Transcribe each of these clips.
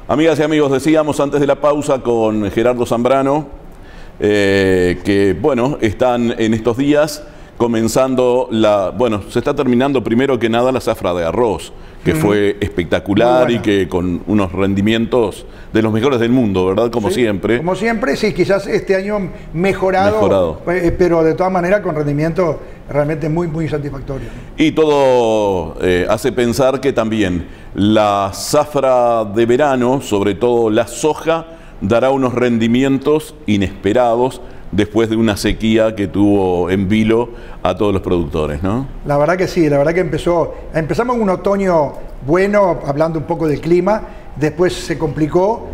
Amigas y amigos, decíamos antes de la pausa con Gerardo Zambrano que, bueno, están en estos días comenzando se está terminando primero que nada la zafra de arroz, que fue espectacular y que con unos rendimientos de los mejores del mundo, ¿verdad? Como siempre. Como siempre, sí, quizás este año mejorado. Pero de todas maneras con rendimiento realmente muy satisfactorio. Y todo hace pensar que también la zafra de verano, sobre todo la soja, dará unos rendimientos inesperados después de una sequía que tuvo en vilo a todos los productores, ¿no? La verdad que sí, la verdad que empezamos un otoño bueno, hablando un poco del clima, después se complicó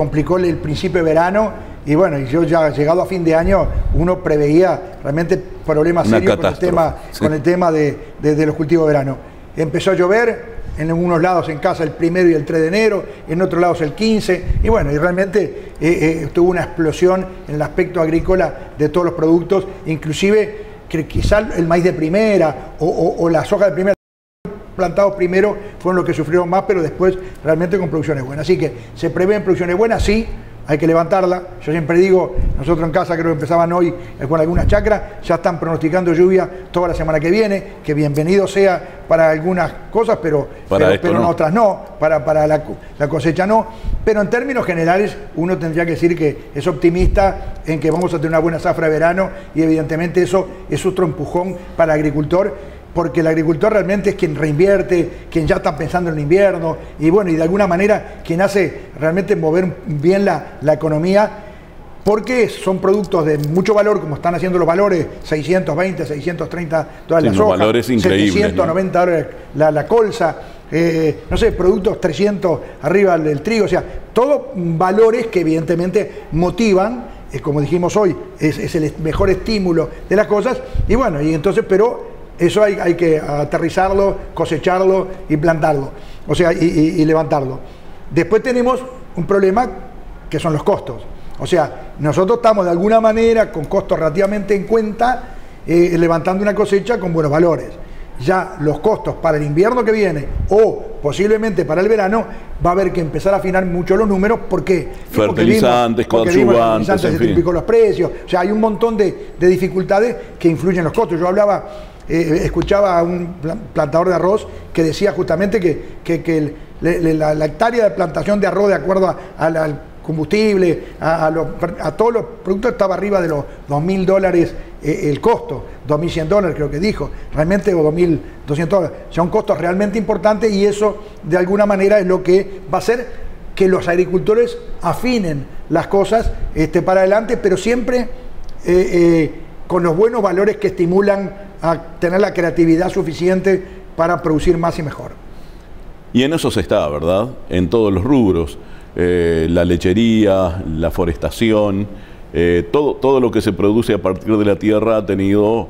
el principio de verano, y bueno, yo ya llegado a fin de año, uno preveía realmente problemas serios con el tema de los cultivos de verano. Empezó a llover en algunos lados en casa el 1 y el 3 de enero, en otros lados el 15, y bueno, y realmente tuvo una explosión en el aspecto agrícola de todos los productos, inclusive que quizá el maíz de primera o la soja de primera, plantados primero fueron los que sufrieron más, pero después realmente con producciones buenas. Así que se prevén producciones buenas, sí, hay que levantarla. Yo siempre digo, nosotros en casa creo que empezaban hoy con algunas chacras, ya están pronosticando lluvia toda la semana que viene, que bienvenido sea para algunas cosas, pero no. Otras no, para la cosecha no. Pero en términos generales uno tendría que decir que es optimista en que vamos a tener una buena zafra de verano, y evidentemente eso es otro empujón para el agricultor, porque el agricultor realmente es quien reinvierte, quien ya está pensando en el invierno, y bueno, y de alguna manera quien hace realmente mover bien la economía, porque son productos de mucho valor, como están haciendo los valores, 620, 630 todas las soja, valores increíbles, 790 dólares la colza, no sé, productos 300 arriba del trigo, o sea, todos valores que evidentemente motivan, como dijimos hoy, es el mejor estímulo de las cosas, y bueno, y entonces, pero eso hay que aterrizarlo, cosecharlo y plantarlo, o sea, y levantarlo. Después tenemos un problema que son los costos. O sea, nosotros estamos de alguna manera con costos relativamente en cuenta, levantando una cosecha con buenos valores. Ya los costos para el invierno que viene o posiblemente para el verano va a haber que empezar a afinar mucho los números. ¿Por qué? Fertilizantes, coadyuvantes, se triplicó los precios. O sea, hay un montón de dificultades que influyen en los costos. Yo escuchaba a un plantador de arroz que decía justamente que la hectárea de plantación de arroz, de acuerdo al combustible, a todos los productos, estaba arriba de los $2.000 el costo, $2.100 creo que dijo, realmente, o $2.200. Son costos realmente importantes, y eso de alguna manera es lo que va a hacer que los agricultores afinen las cosas para adelante, pero siempre con los buenos valores que estimulan a tener la creatividad suficiente para producir más y mejor. Y en eso se está, ¿verdad? En todos los rubros. La lechería, la forestación, todo lo que se produce a partir de la tierra ha tenido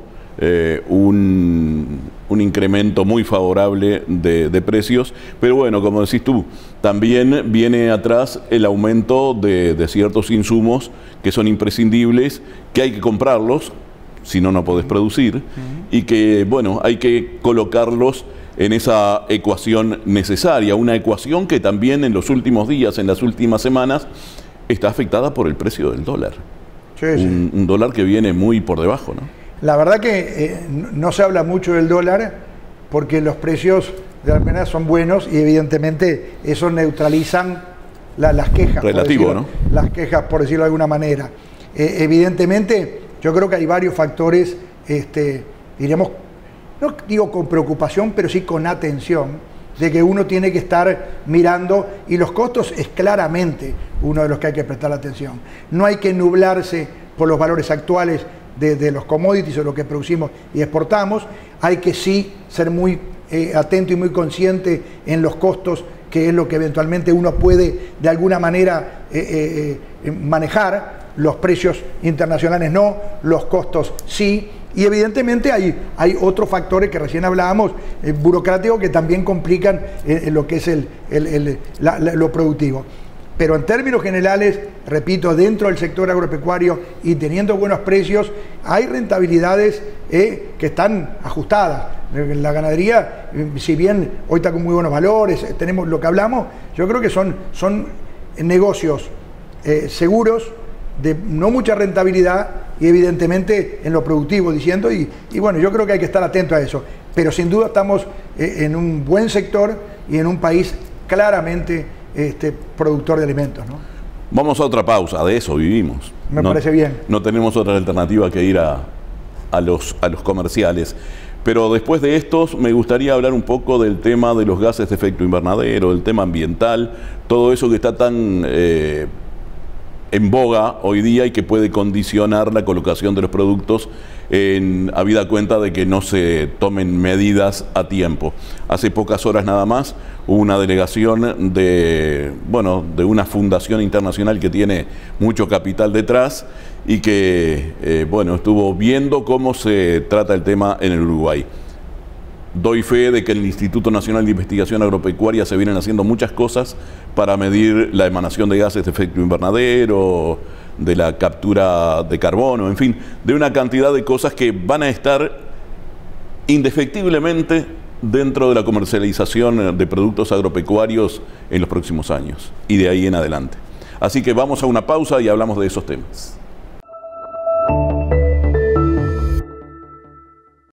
un incremento muy favorable de precios, pero bueno, como decís tú, también viene atrás el aumento de ciertos insumos que son imprescindibles, que hay que comprarlos, si no, no podés producir, y que, bueno, hay que colocarlos en esa ecuación necesaria, una ecuación que también en los últimos días, en las últimas semanas, está afectada por el precio del dólar. Sí. Un dólar que viene muy por debajo, ¿no? La verdad que no se habla mucho del dólar porque los precios de la moneda son buenos, y evidentemente eso neutralizan las quejas. Relativo, ¿no? Las quejas, por decirlo de alguna manera. Evidentemente, yo creo que hay varios factores, diríamos, no digo con preocupación, pero sí con atención, de que uno tiene que estar mirando, y los costos es claramente uno de los que hay que prestar atención. No hay que nublarse por los valores actuales de los commodities o lo que producimos y exportamos. Hay que sí ser muy atento y muy consciente en los costos, que es lo que eventualmente uno puede de alguna manera manejar. Los precios internacionales no, los costos sí. Y evidentemente hay otros factores que recién hablábamos, burocráticos, que también complican lo que es lo productivo. Pero en términos generales, repito, dentro del sector agropecuario y teniendo buenos precios, hay rentabilidades que están ajustadas. La ganadería, si bien hoy está con muy buenos valores, tenemos lo que hablamos, yo creo que son negocios seguros, de no mucha rentabilidad y evidentemente en lo productivo, diciendo, y bueno, yo creo que hay que estar atento a eso. Pero sin duda estamos en un buen sector y en un país claramente productor de alimentos, ¿no? Vamos a otra pausa, de eso vivimos. Me parece bien. No tenemos otra alternativa que ir a los comerciales. Pero después de estos me gustaría hablar un poco del tema de los gases de efecto invernadero, del tema ambiental, todo eso que está tan en boga hoy día y que puede condicionar la colocación de los productos habida cuenta de que no se tomen medidas a tiempo. Hace pocas horas nada más hubo una delegación de una fundación internacional que tiene mucho capital detrás y que estuvo viendo cómo se trata el tema en el Uruguay. Doy fe de que en el Instituto Nacional de Investigación Agropecuaria se vienen haciendo muchas cosas para medir la emanación de gases de efecto invernadero, de la captura de carbono, en fin, de una cantidad de cosas que van a estar indefectiblemente dentro de la comercialización de productos agropecuarios en los próximos años y de ahí en adelante. Así que vamos a una pausa y hablamos de esos temas.